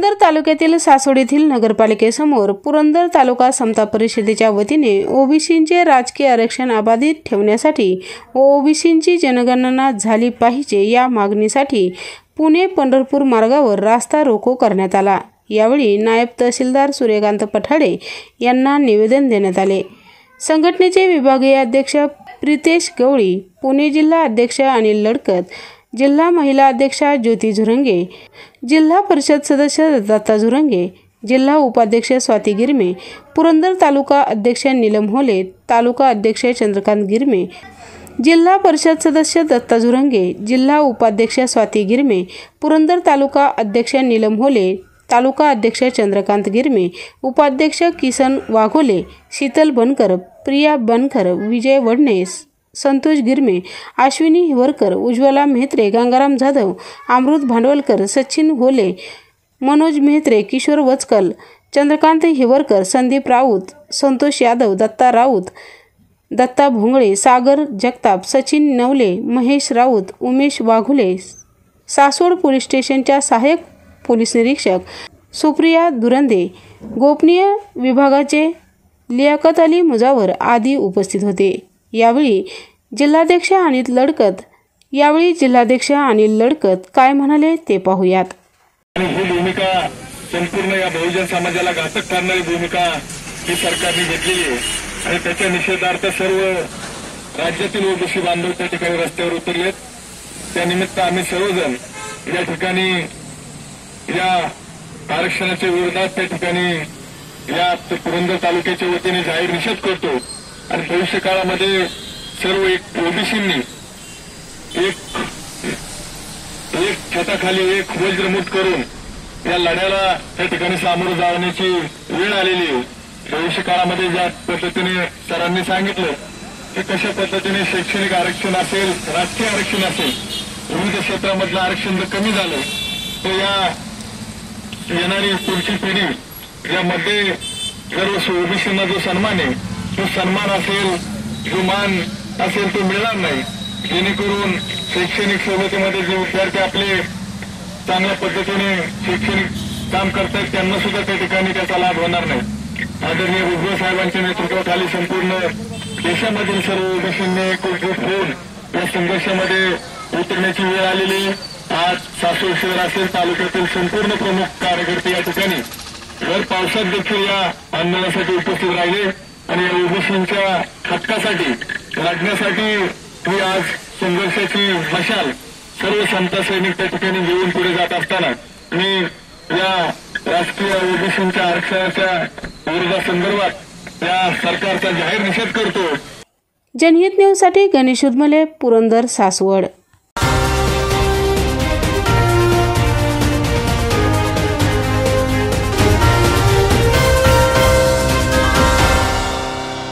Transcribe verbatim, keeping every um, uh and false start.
पुरंदर तालुक्यातील सासवड येथील नगरपालिकेसमोर पुरंदर तालुका समता परिषदेच्या वतीने ओबीसींचे राजकीय आरक्षण अबाधित ठेवण्यासाठी व ओबीसींची जनगणना झाली पाहिजे या मागणीसाठी पुणे पंढरपूर मार्गावर रास्ता रोको करण्यात आला। यावेळी नायब तहसीलदार सूर्यकांत पठाडे यांना निवेदन देण्यात आले। संघटनेचे विभागीय अध्यक्ष प्रितेश गवळी, पुणे जिल्हा अध्यक्ष अनिल लडकत, जिल्हा महिला अध्यक्षा ज्योती झुरंगे, जिल्हा परिषद सदस्य दत्ता झुरंगे, जिल्हा उपाध्यक्ष स्वाती गिरमे, पुरंदर तालुका अध्यक्ष नीलम होले, तालुका अध्यक्ष चंद्रकांत गिरमे, जिल्हा परिषद सदस्य दत्ता झुरंगे, जिल्हा उपाध्यक्ष स्वाती गिरमे, पुरंदर तालुका अध्यक्ष नीलम होले, तालुका अध्यक्ष चंद्रकांत गिरमे, उपाध्यक्ष किसन वाघोले, शीतल बनकर, प्रिया बनकर, विजय वडनेस, संतोष गिरमे, अश्विनी हिवरकर, उज्ज्वला मेहत्रे, गंगाराम जाधव, अमृत भांडवलकर, सचिन होले, मनोज मेहत्रे, किशोर वचकल, चंद्रकांत हिवरकर, संदीप राऊत, संतोष यादव, दत्ता राऊत, दत्ता भोंगळे, सागर जगताप, सचिन नवले, महेश राऊत, उमेश वाघुले, सासवड पोलीस स्टेशनच्या सहाय्यक पोलीस निरीक्षक सुप्रिया दुरंदे, गोपनीय विभागाचे लियाकत अली मुजावर आदी उपस्थित होते। यावेळी जिल्हाध्यक्ष अनिल लडकत यावेळी जिल्हाध्यक्ष अनिल लडकत काय म्हणाले ते पाहूयात। ही भूमिका संपूर्ण या बहुजन समाजाला घातक ठरणारी भूमिका ही सरकारने घेतलेली आहे आणि त्याच्या निषेधार्थ सर्व राज्यातील ओबीसी बांधव त्या ठिकाणी रस्त्यावर उतरलेत। त्यानिमित्त आम्ही सर्वजण या ठिकाणी या आरक्षणाच्या विरोधात त्या ठिकाणी या पुरंदर तालुक्याच्या वतीने जाहीर निषेध करतो आणि भविष्य काळामध्ये सर्व एक ओबीसींनी एक एक छताखाली एक वज्रमुठ करून या लढ्याला त्या ठिकाणी सामोरं जाण्याची वेळ आलेली आहे। भविष्य काळामध्ये ज्या पद्धतीने सरांनी सांगितलं की कशा पद्धतीने शैक्षणिक आरक्षण असेल, राजकीय आरक्षण असेल, विविध क्षेत्रामधलं आरक्षण जर कमी झालं तर या येणारी पुढची पिढी यामध्ये सर्व ओबीसींना जो सन्मान आहे तो सन्मान असेल, जो मान असेल तो मिळणार नाही, जेणेकरून शैक्षणिक सोबतीमध्ये जे विद्यार्थी आपले चांगल्या पद्धतीने शैक्षणिक काम करतात त्यांना सुद्धा त्या ठिकाणी त्याचा लाभ होणार नाही। आदरणीय भुजबळ साहेबांच्या नेतृत्वाखाली संपूर्ण देशामधील सर्व ओबीसींनी एकत्रित होऊन या संघर्षामध्ये उतरण्याची वेळ आलेली। आज सासवड शहर असेल, तालुक्यातील संपूर्ण प्रमुख कार्यकर्ते या ठिकाणी भर पावसात देखील या आंदोलनासाठी उपस्थित राहिले आणि या ओबीसींच्या हक्कासाठी लढण्यासाठी ही आज संघर्षाची मशाल सर्व समता सैनिक त्या ठिकाणी घेऊन पुढे जात असताना मी या राजकीय ओबीसींच्या आरक्षणाच्या विरोधासंदर्भात या सरकारचा जाहीर निषेध करतो। जनहित न्यूजसाठी गणेश उदमले, पुरंदर, सासवड।